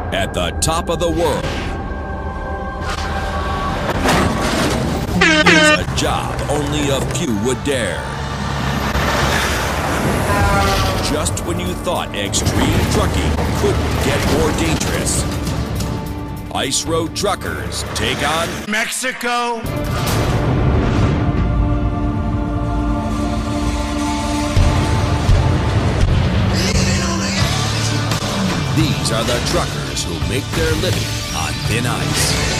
At the top of the world is a job only a few would dare. Just when you thought extreme trucking couldn't get more dangerous, ice road truckers take on Mexico. These are the truckers who make their living on thin ice.